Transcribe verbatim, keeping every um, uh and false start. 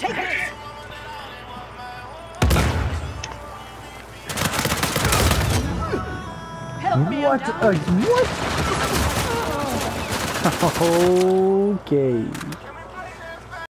Take this! Help me, What? I'm down. Uh, what? Okay.